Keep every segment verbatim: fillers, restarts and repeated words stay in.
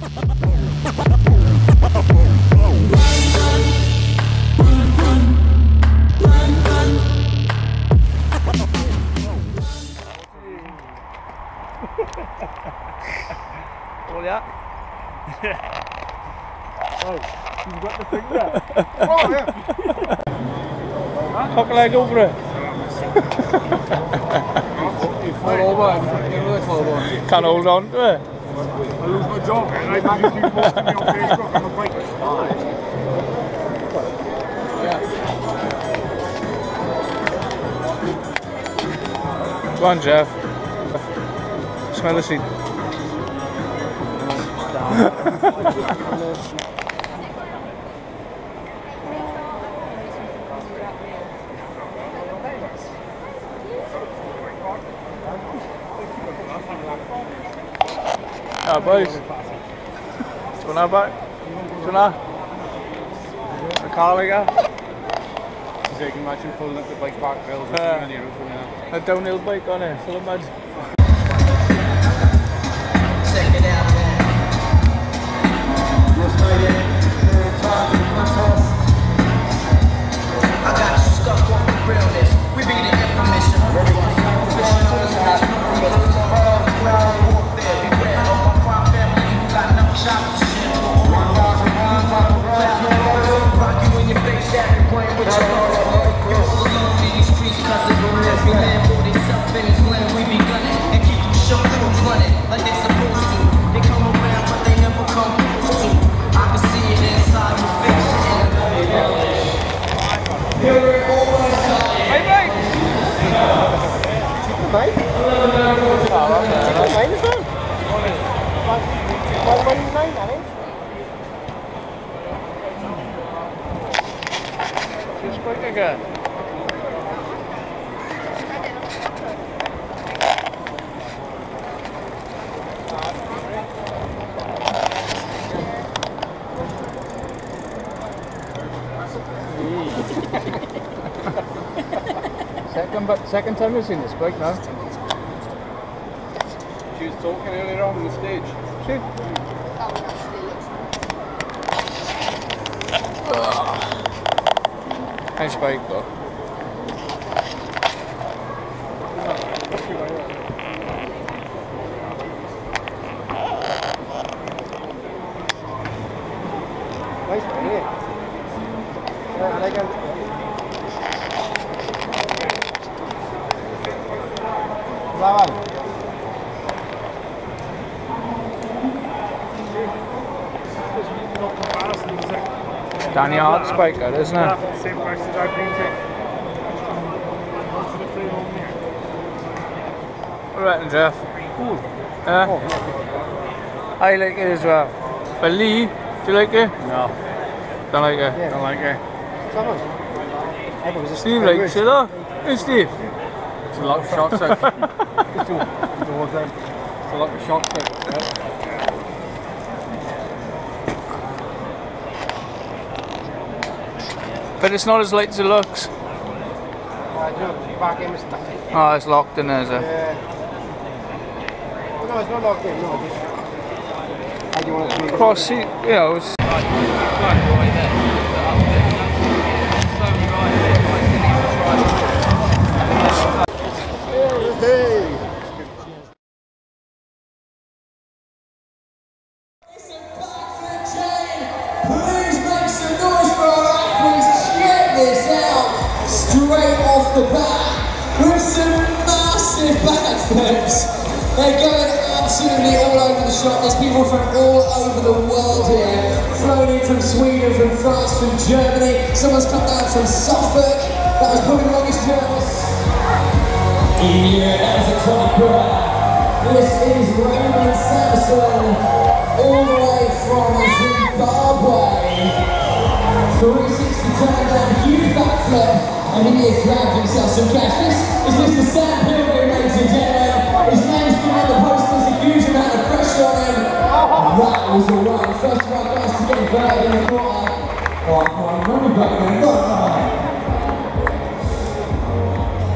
Oh yeah. Oh, you've got the thing there. Oh yeah. Hook a leg over it. You fall over and you really fall over. Can't hold on to it. I lose my job and I can just keep posting me on Facebook on the bike. Yeah. Go on, Jeff. Smell the seat. Ah, boys. Do you want back? Do you want a car like that? So you can imagine pulling up the bike park rails or Uh, something on the roof. A downhill bike on it, full of mud. Check it out, man. Just made it. Time to contest. I got you stuck on the realness. We be the information. Everybody professionals and how you feel. Ground warfare. Beware of my crime family. You got enough shots. One thousand pounds on the ground. Rock you in your face. That be playing with your heart. You're all alone in these streets. Cause there's no every man for themselves in his land. We be gunning and keep them shook through running like they supposed to. They come around but they never come close to. I can see it inside your face. Here it always comes. Hey, mate! Mate? Mate is on. What is his name, Alex? Just quick again. Second, but second time you've seen this bike now. She was talking earlier on the stage. See? Nice bike though. Nice one, yeah. Yeah, I like it. That one. Danny Hart's bike, that isn't it? Same price as I've been taking. What do you reckon, Jeff? Cool. Yeah? I like it as well. But Lee, do you like it? No, Don't like it? Yeah. don't like it. Someone. I thought it was just Steve very likes good. it though. Hey Steve. It's a lot of shots out. It's a lot of shots out. But it's not as light as it looks. Uh, do you know, back in was stuck. Oh, it's locked in there, is it? Yeah. Oh, no, it's not locked in, no. Just, how do you want it to be? Cross seat, you know, it's... Hey! Please make some noise for our athletes. Check this out. Straight off the bat with some massive backflips. They're going absolutely all over the shop. There's people from all over the world here. Flown in from Sweden, from France, from Germany. Someone's come down from Suffolk. That was probably the longest journey. Yeah, that was a twenty-four. This is Raymond Samson, all the way from Zimbabwe. three sixty turn down, huge backflip, and he has grabbed himself some cash. This is Mister Sam Pilgrim, ladies and gentlemen. His name's been on the posters, a huge amount of pressure on him. That was a run. First of all, guys, to get involved in the quarter. Oh, I can't remember back then.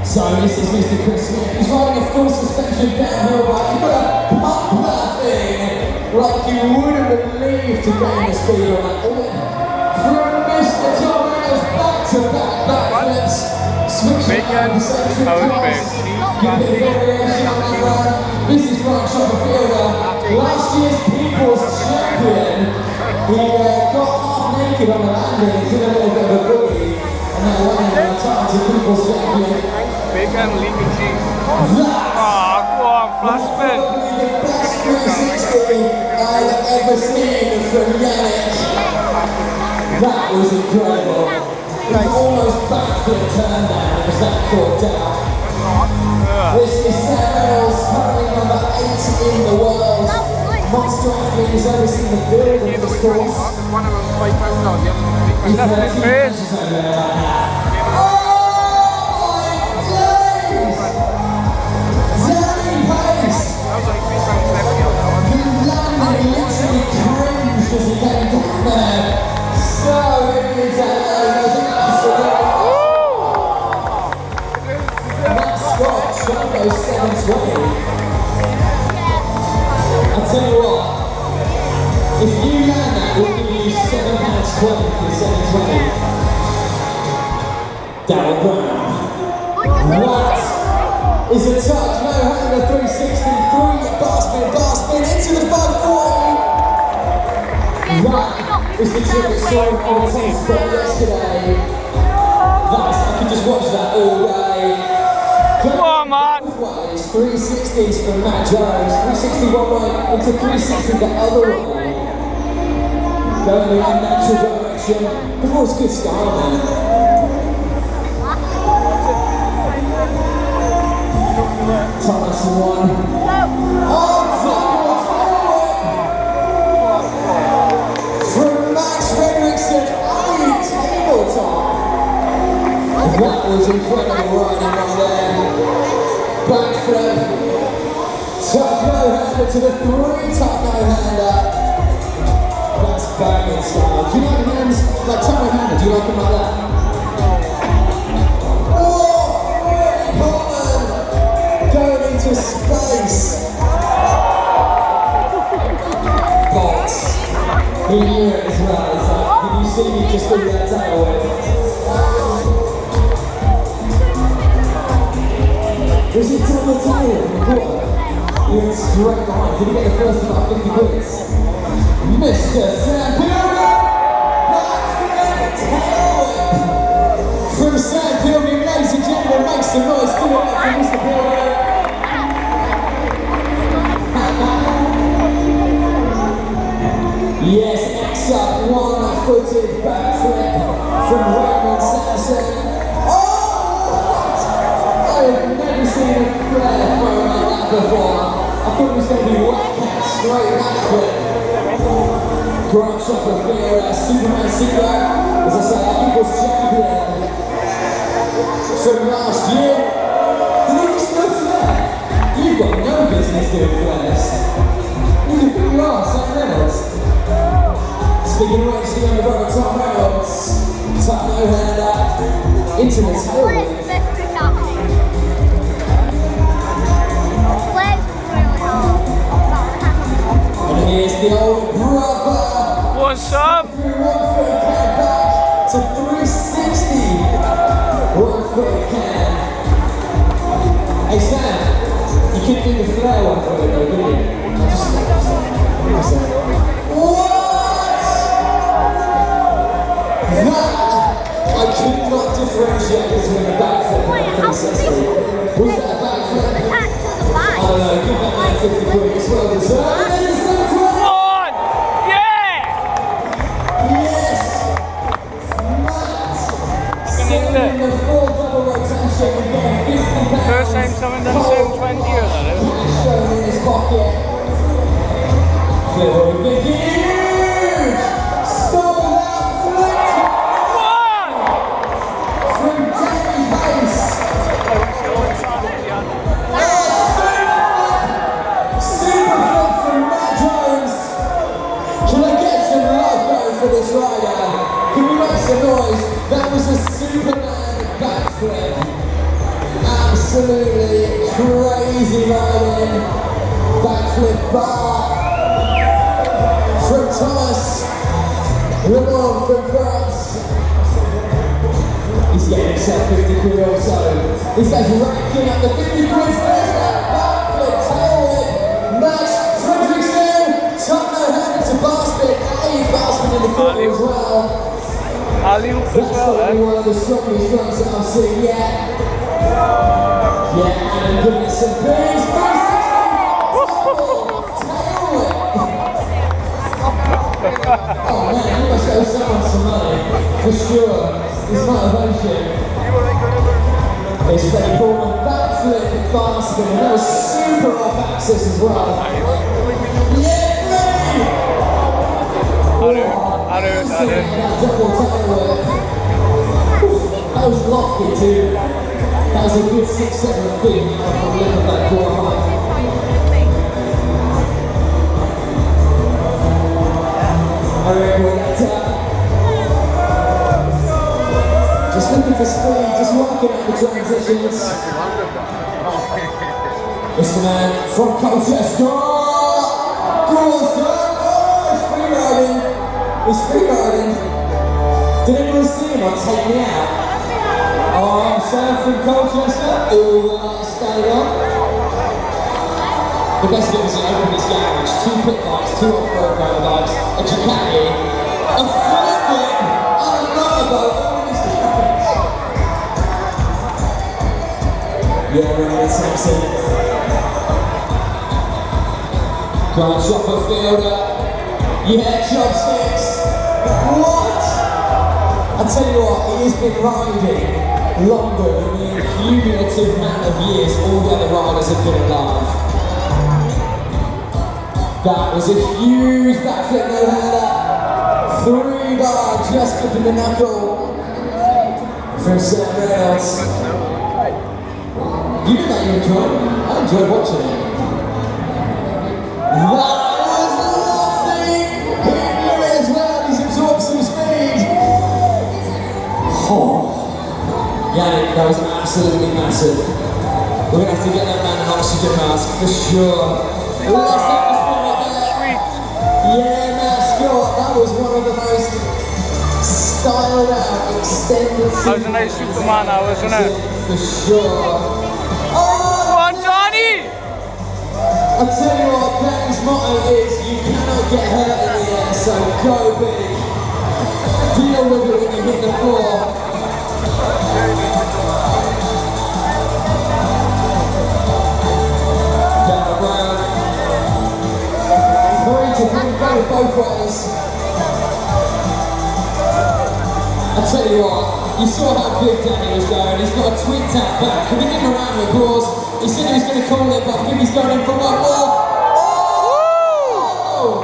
So this is Mister Chris Smith. He's riding a full suspension downhill bike. You've got to pump that thing like you wouldn't believe to gain the speed on that. From Mister Tom Reynolds back to back backflips. Switching out the century twice. Give it a variation on that run. This is Brian Shopperfielder, last year's People's Champion. He uh, got half naked on the landing and did a little bit of a boogie. And now running on the time to People's Champion. Bacon, lean cheese. That's Ah, go on, flash spin. the best three sixty I've ever seen from Yannick. That was incredible. It was almost backflip turn down as that caught down. This is Sam Reynolds, currently number eight in the world. Monster athlete has ever seen the build of this course. One of them five pounds on the other. He's That's thirteen his face. inches over there like that. Oh my days! Danny Pace! That was like three pounds seventy on that one. He landed literally cringed as he came down there. So it is a absolute. And that Scott shot goes seven twenty. I'll tell you what, if you land that, we'll give you seven pounds twenty for seven twenty. Darryl Brown. That is a touch, no hanger, three sixty-three, bar spin, bar spin, into the five forty. That is the trick that saw him on the top spot yesterday. That's, I could just watch that all day. Come on, man. Ways, three sixties from Matt Jones, three sixty one way into three sixty the other way. Going in a natural direction. That was good style, man. Thomas one. Oh, from Max Fredrickson, only tabletop. That was incredible riding on there. Backflip. Top no-hander to the three top no-hander. That's banging style. Do you like the hands like top no-hander? Do you like them like that? Oh, Freddie Coleman going into space. Bolts. He knew it as well. It's like, did you see me just do that tail whip? Was it double tail in the quarter? He went straight behind. Did he get the first about fifty points? Mister Sam Pilgrim! That's the tail whip! From Sam Pilgrim, ladies and gentlemen, make some noise. Give it up for Mister Pilgrim. Yes, X up, one-footed backflip from Raymond Sampson. I've never seen a flare thrown like that before. I thought it was going to be whack cat straight backflip. Grant Shopperfield, uh, Superman Secret, as I say, our people's champion from last year. Did he just go flare? You've got no business doing flares. Who do you think you are, Sam Reynolds? Speaking of which, the younger brother Tom Reynolds, top no-hander, into the tail whip. And here's the old brother. What's up? One foot can back to three sixty. One foot can. Hey Sam, you couldn't do the flare one foot though, could you? Just what? That I could not differentiate between a backflip and a three sixty. Was that a backflip? I don't know, give that man fifty quid, it's well deserved. Come on! Yeah! Yes! Matt! Sending the full double rotation and getting fifty pounds. First time someone done seven twenty years, that is. Cash shown in his pocket. Very big, huge! Stole that flip! One! From Danny Pace! Super flip from Matt Jones! Can I get some love going for this rider? Can we make some noise? That was a Superman backflip. absolutely crazy riding. Backflip bar from Thomas Le Mans from France. He's getting himself fifty quid also. This guy's racking up the fifty quid. There's that backflip tail whip. Max Fredrickson, Totno headed to basket. Ali basket in the corner as well. Ali as That's well, probably eh? one of the strongest runs that I've seen yet. Yeah, and giving it some booze. Oh man, you must owe someone some money, for sure. His motivation. It's Freddie Pullman, backflip basket, and that was super off axis as well. Yeah, Freddie! I do, I do, I do. That double tail whip. That was lofty too. That was a good six, seven feet from the lip of that core height. I reckon that's up. Just looking for speed, just working out the transitions. It's the man from Colchester. Colchester! Oh, he's free riding. He's free riding. Did anyone see him on Take Me Out? Oh, Sam from Colchester. All the lights stayed on. The best bit was he opened his garage, two pit bikes, two off-road motorbikes, a Ducati, a flip whip, and another boat, all in his garage. Yeah, Ray Simpson. Go on, chopper fielder. Yeah, chopsticks. What? I tell you what, he has been riding longer than the cumulative amount of years all the other riders have been alive. That was a huge backflip no-hander. Three bar just clipping the knuckle from Sam Reynolds. You know that you enjoyed it. I enjoyed watching it. That was lofty! He knew it as well. He's absorbed some speed. Oh. Yannick, that was absolutely massive. We're going to have to get that man an oxygen mask for sure. Let's Yeah, mascot, that was one of the most styled out, extended That was a nice Superman, that was, wasn't it? for sure. Oh! Come on, Johnny! I tell you what, Ben's motto is, you cannot get hurt in the air, so go big. Deal with it when you hit the floor. Down the road. Three to three, go both ways. I tell you what, you saw how big Danny was going. He's got a twin tap back. Can we give him a round of applause? He said he was going to call it, but I think he's going in for one more. Oh!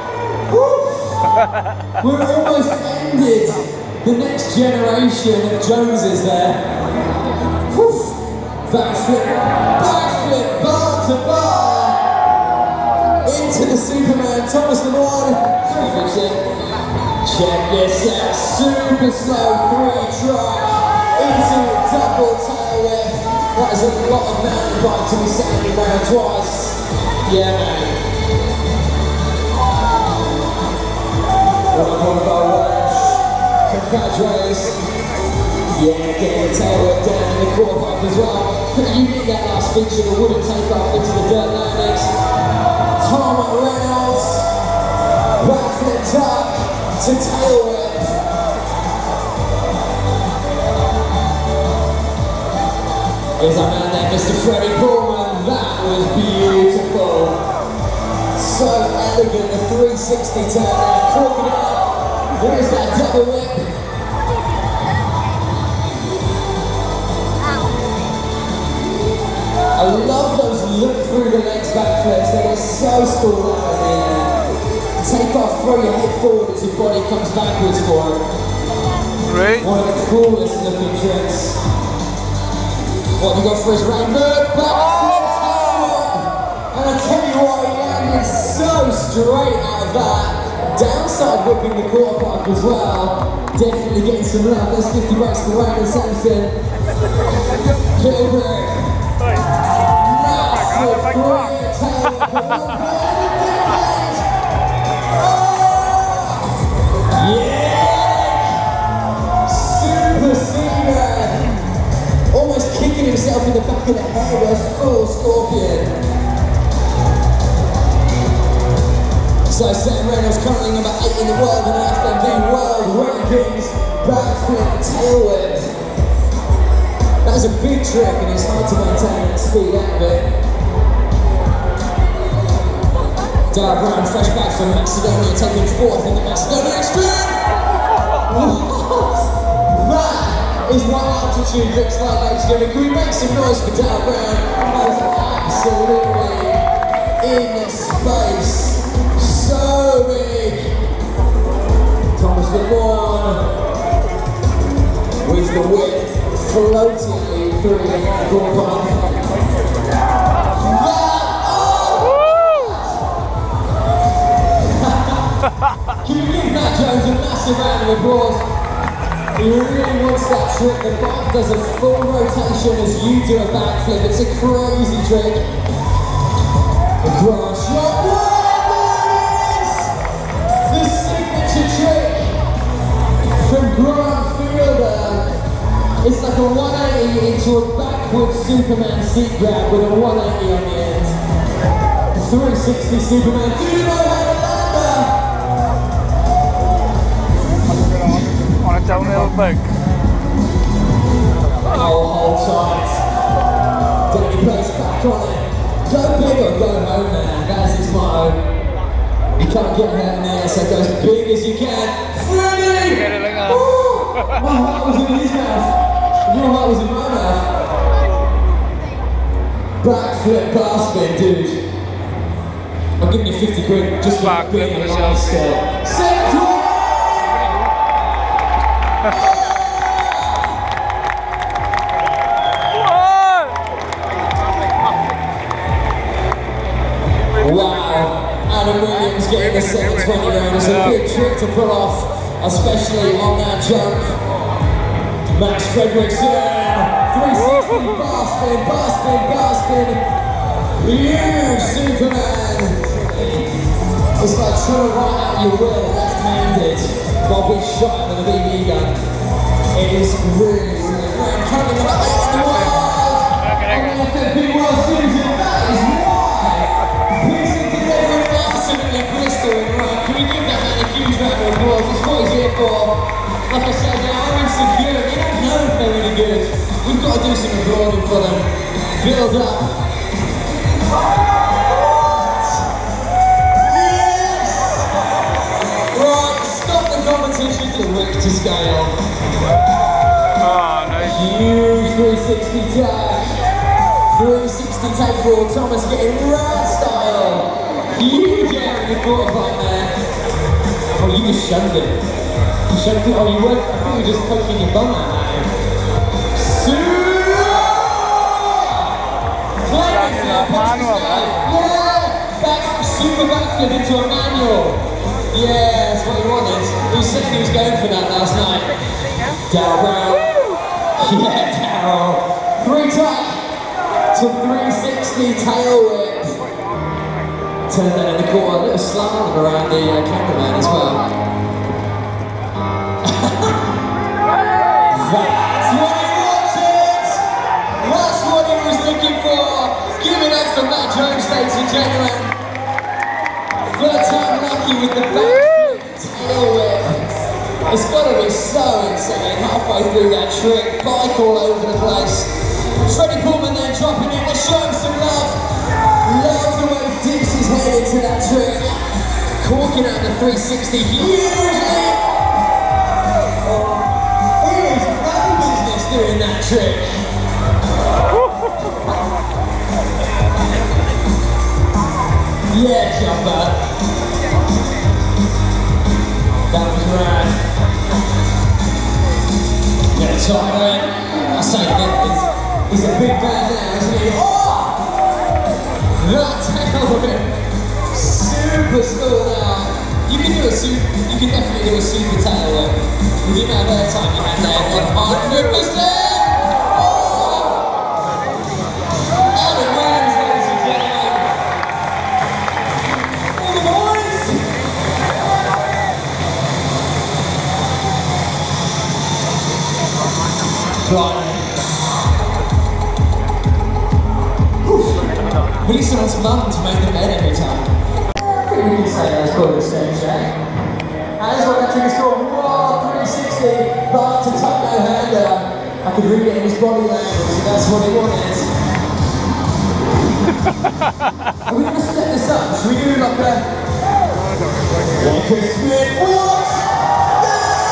Oh! We're almost ended the next generation of Joneses there. Woo. Backflip, backflip, bar to bar. Into the Superman, Thomas Le Mans, Fredrickson. Check this out, super slow three track into a double tail whip. That is a lot of mountain bike to be sending around twice. Yeah, man. What a Volvo Welsh. Congratulations. Yeah, getting the tail whip down in the quarter pipe as well. Pretty unique that last feature, the wooden take off into the dirt landings. Tom Reynolds, backflip tuck to tail whip. Here's our man there, Mister Freddie Pullman. That was beautiful. So elegant, the three sixty turn there, corking it up. Here's that double whip. I love those look through the legs backflips, they get so stalled out in the air. Take off, throw your head forward as your body comes backwards for it. Great. One of the coolest looking tricks. What have we got for his rainbow? Backflip tail. And I tell you what, he landed so straight out of that. Downside whipping the quarter pipe as well. Definitely getting some love. There's fifty bucks for Ryan Sampson. Kilbury. Himself in the back of the head, a full scorpion. So Sam Reynolds currently number eight in the world in the F M V World Rankings. Backflip tail whip. That is a big trick and it's hard to maintain that speed out of it. Dara Brown fresh back from Macedonia, taking fourth in the Macedonian Extreme. What? That is what altitude looks like, ladies and gentlemen. Can we make some noise for Dara Brown? That was absolutely in space. So big. Thomas LeBron with the whip floating through the goal pump. Can you give Matt Jones a massive round of applause? He really wants that trick. The bike does a full rotation as you do a backflip. It's a crazy trick. The grass shot. The signature trick from Grant Fielder. It's like a one eighty into a backward Superman seat grab with a one eighty on the end. three sixty Superman. Do you know how to land that? Downhill back. Oh, hold tight. Danny plays back on it. Go big or go home, man. That's his motto. You can't get hurt in there, so go as big as you can. Freddie! Woo! My heart was in his mouth. Your heart was in my mouth. Backflip bar spin, dude. I'm giving you fifty quid just for being a live scale. Central! Wow, Adam Williams getting the seven twenty round. It's a big trick to pull off, especially on that jump. Max Fredrickson, three sixty bar spin, bar spin, bar spin. You Superman! It's like trying to write out your will left-handed while being shot with a B B gun. It is really, really great. Coming up in the world on the F M V World Series, that is why! Piecing together an absolutely blistering run. Can we give that man a huge round of applause? That's what he's here for. Like I said, they are insecure. They don't know if they're really good. We've got to do some applauding for them. Build up. Competition to Richter scale. Oh, nice. Huge three sixty dash. three sixty takeover. Thomas getting rad style. Huge air in the quarter bike there. Oh, you just shoved it. You shoved it. Oh, you weren't. I think you were just poking your bum out at him. Super! Climbing there, manual, yeah! Back, super backflip into a manual. Yeah, that's what he wanted. He said he was going for that last night. Darryl Brown. Yeah, Darryl. Three track to three sixty tail whip. Turn that in the corner. A little slalom around the uh, cameraman as well. That's what he wanted! That's what he was looking for! Give it up for Matt Jones, ladies and gentlemen. Third time lucky with the backflip tail whip. It's got to be so insane halfway through that trick. Bike all over the place. Freddie Pullman then dropping in. They're showing some love. Love the way he dips his head into that trick. Corking out the three sixty hugely. He is no business doing that trick. Yeah, jumper. That was rad. Yeah, Tyler. I say that he's, he's a big man now, isn't he? Oh! That tail whip. Super slow now. You can do a super, you can definitely do a super tail whip. With the amount of airtime you had there, one hundred percent! Oh! Adam Williams, ladies and gentlemen. We used to want some mum to make the bed every time. I think we can say that was called a stage check. And that's what that trick is called. Whoa, three sixty, but to tuck no hander. I could read it in his body language, and that's what he wanted. Are we going to set this up? Should we do like a... Like a split what? No!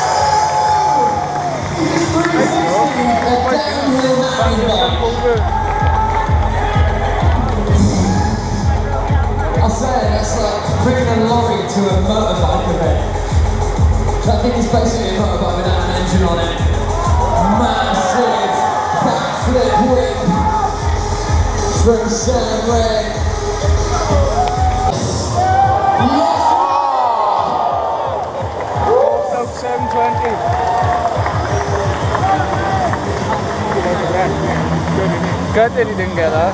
It's three sixty, a downhill mountain bike. I say that's like bringing a lorry to a motorbike event. That thing is basically a motorbike without an engine on it. Massive backflip whip from Sam Red. Yes! About seven twenty. Good that he didn't get that.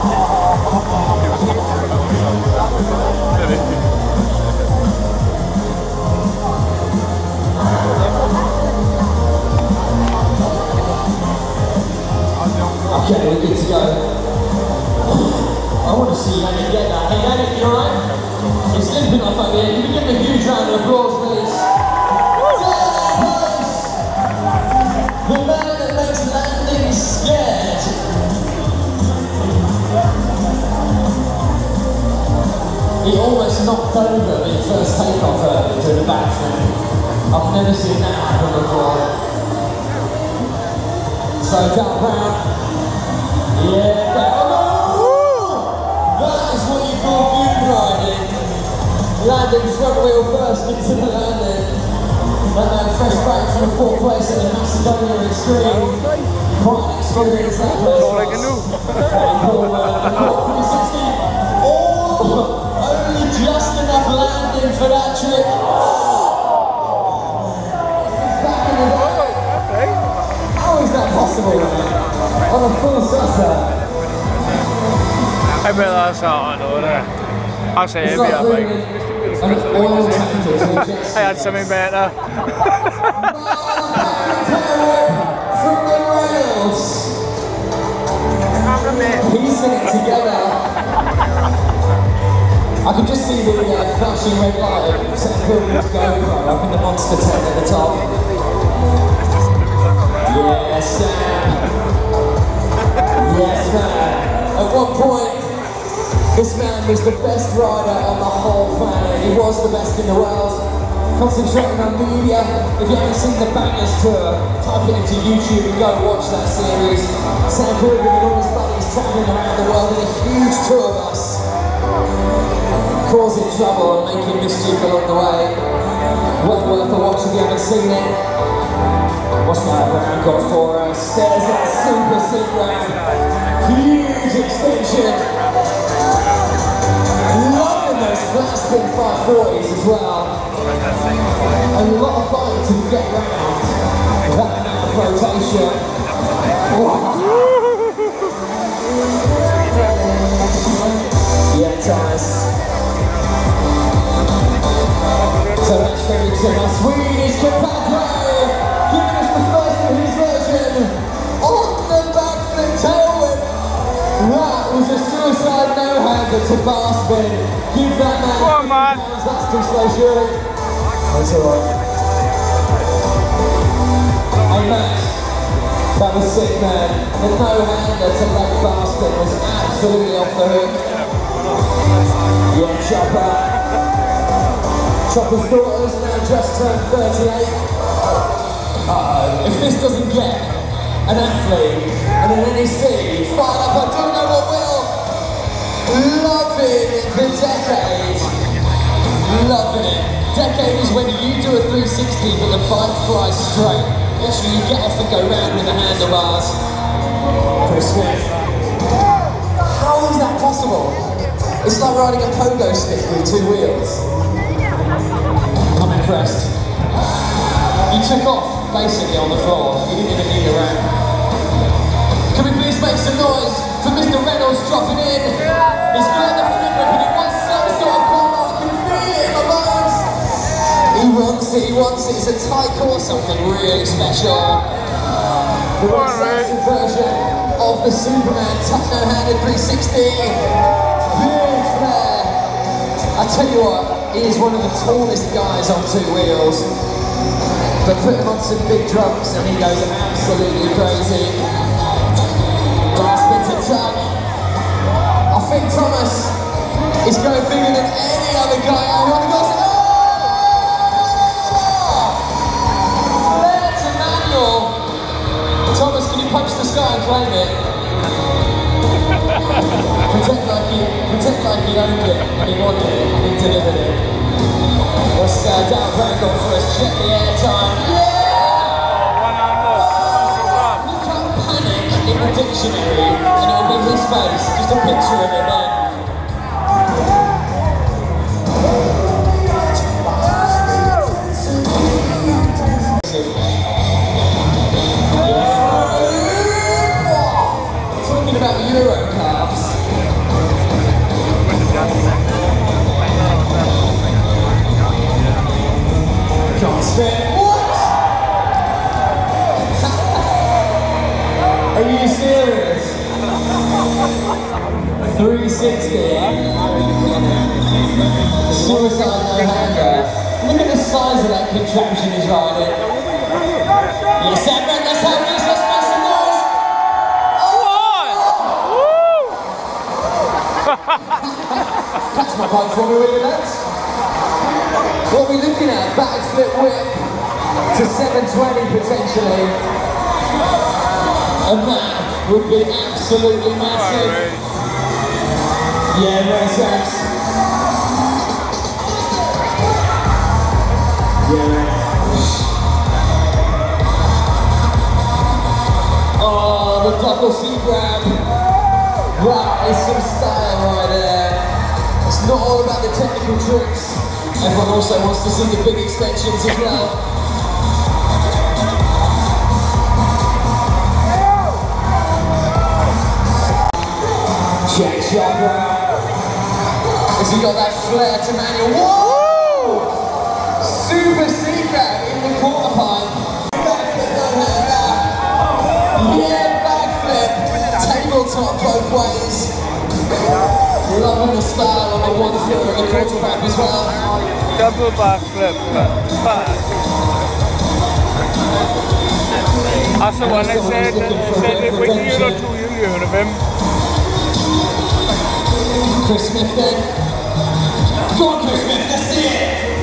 Okay, we're good to go. I want to see Yannick get that. Hey Yannick, you alright? He's limping off up here. Can you give him a huge round of applause, please? The man that makes landing scared. He almost knocked over the first takeoff earlier to the backflip. I've never seen that happen before. So down round. Yeah, that, oh, that is what you call view riding. Landing front wheel first into the landing. And then fresh back from the fourth place at the Macedonia Extreme. Quite an experience that first. All I can do. three sixty. Oh, only just enough landing for that trick. Back in the day. How is that possible, man? On a full sutter. I bet that's out of order. I say heavy, I think. I had something better. From the rails. Piecing it together. I can just see the uh, flashing red light of Sam Pilgrim's GoPro up in the monster tent at the top. Yes, Sam. Yes, man. At one point, this man was the best rider on the whole planet. He was the best in the world. Concentrating on media. If you haven't seen the Bangers tour, type it into YouTube and go and watch that series. Sam Pilgrim and all his buddies travelling around the world in a huge tour bus, causing trouble and making mischief along the way. Well worth a watch if you haven't seen it. What's my round got for us? There's that super sick round. Huge extension. Loving those flat spin five forties as well. A lot of bite to get round. That amount of rotation. Yeah, Thomas. So much very to my Swedish compadre, giving us the first of his version on the backflip tailwind. That was a suicide no-hander to bar spin. Give that man Come on, man. That's too slow, surely. That's alright. Hey Max, that was sick, man. The no-hander to leg bar spin was absolutely off the hook. Yeah, Chopper. Chopper's daughter's now just turned thirty-eight. Uh-oh. If this doesn't get an athlete and an N E C fired up, I don't know what will. Loving the decade. Loving it. Decade is when you do a three sixty but the bike flies straight. Literally you get off and go round with the handlebars. Chris Smith. How is that possible? It's like riding a pogo stick with two wheels. I'm impressed. You took off basically on the floor. You didn't even need a ramp. Can we please make some noise for Mister Reynolds dropping in? He's got the flip whip and he wants some sort of corner. I can feel it in my bones. He wants it, he wants it. It's a tight course, something really special. The Roy Sampson version of the Superman tuck no-handed three sixty. Big flair. I tell you what, he is one of the tallest guys on two wheels. But put him on some big drums and he goes absolutely crazy. Last bit to tuck. I think Thomas is going bigger than any other guy. I want to go. Flair to manual. Thomas, can you punch the sky and claim it? pretend like you, pretend like you owned it and he wanted it and he delivered it. What's uh, down Randall for us? Check the airtime. Yeah! Look up panic in the dictionary and it'll be his face. Just a picture of it then. Talking about Euro cars. Can't spin. What? Are you serious? three sixty. Suicide no-hander. Look at the size of that contraption he's riding. Yes, Edmund, let's have this. Let's make some noise. Catch my bike for me, will you, lads? What are we looking at? Backflip whip to seven twenty potentially. And that would be absolutely massive. Yeah, no sense. Yeah, man. Oh, the double seat grab. That is some style right there. It's not all about the technical tricks. Everyone also wants to see the big extensions as well. Check Chopper. Has he got that flair to manual? Whoa! Super secret in the quarter pipe. Backflip no-hander. Yeah, backflip. Tabletop both ways. Loving the style on the one foot of the quarter pipe as well. Double backflip. Back. That's the one I said. Said that when you or two you heard of him. Chris Smith then. Go on, Chris Smith, let's see it!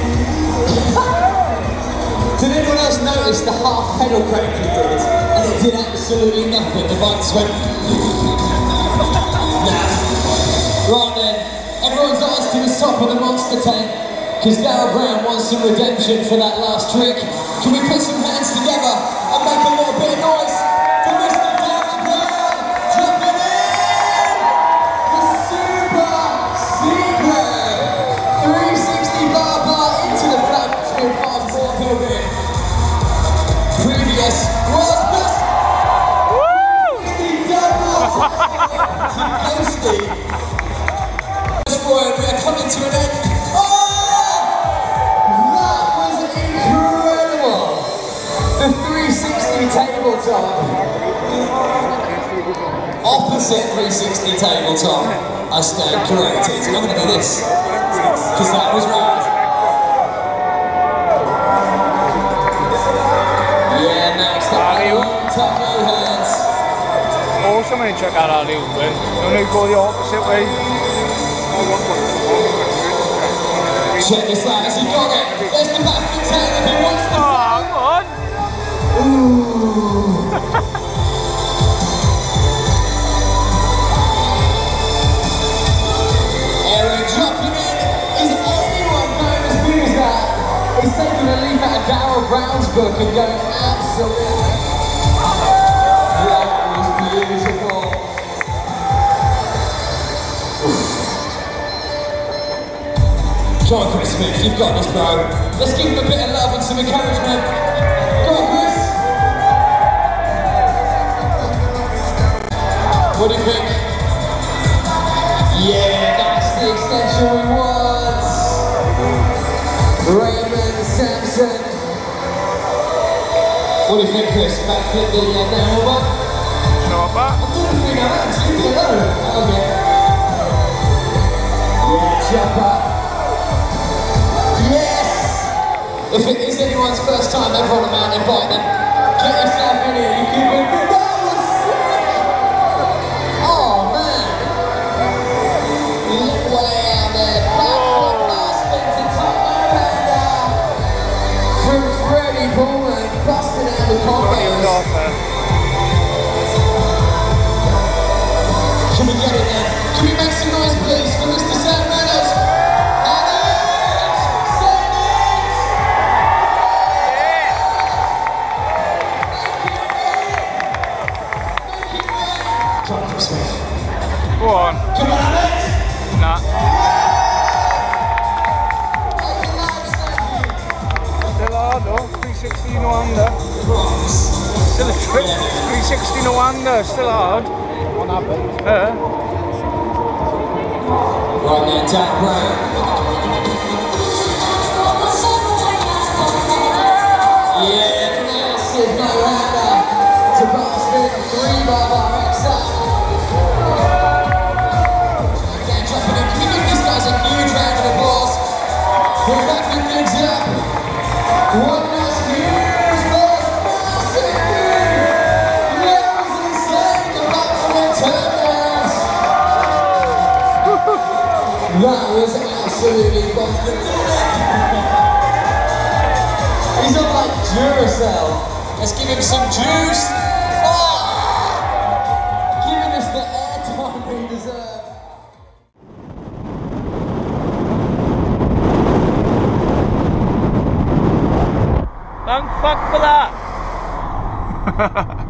Did anyone else notice the half pedal crank he did? And it did absolutely nothing. The bike just went. Nah. Right then, everyone's eyes to the top of the monster tank because Darryl Brown wants some redemption for that last trick. Can we put some hands together and make a little bit of noise for Mister Darryl Brown jumping in? The Super Secret three sixty bar bar into the flat spin five four building. Previous world's best. Woo! sixty doubles to Ghosty. We are coming to an end. Oh! That was incredible! The three sixty tabletop. Opposite three sixty tabletop. I stand corrected. I'm going to do this. Because that was right. Yeah, Max, that long tuck no hands. Oh, somebody check out how they win. Don't they go the opposite way? Check this out, has he got it? There's the backflip tail if he wants to. Oh, God. Ooh. Aaron dropping in. Is anyone going as big as that? He's taking a leaf out of Darryl Brown's book and going absolutely. That was beautiful. Come on, Chris Smith, you've got this, bro. Let's give him a bit of love and some encouragement. Go on, Chris. What do you think? Yeah, that's the extension we want. Raymond Sampson. What do you think, Chris? Backflip the uh, downhill one? Not bad. I'm doing a three now, actually. Hello. Okay. Yeah, jump up. Yes! If it is anyone's first time ever on a mountain bike, then get yourself in here. You keep it. That was sick! Oh, man. Look way out there. Backflip last spin to top left-hander from Freddie Pullman, busting out the combos. Can we get it then? Can we make some noise, please, for Mister Sam Reynolds? And it's Sam Reynolds! Thank you, mate! Come on, Chris Smith. Go on. Come on, Alex! Nah. Still hard though, three sixty no under. Still a trick, three sixty no under, still hard. What happened? Uh. Right there, Dan Brown. Yeah, massive no-hander to Boston, three by our X-up. Again, dropping in. Can we give these guys a huge round of applause? We're back in things up. One last huge applause. Massive dude. That was insane. The back from the turnouts. That was absolutely bonkers. He's on like Duracell. Let's give him some juice. Oh! Giving us the airtime we deserve. Thank fuck for that.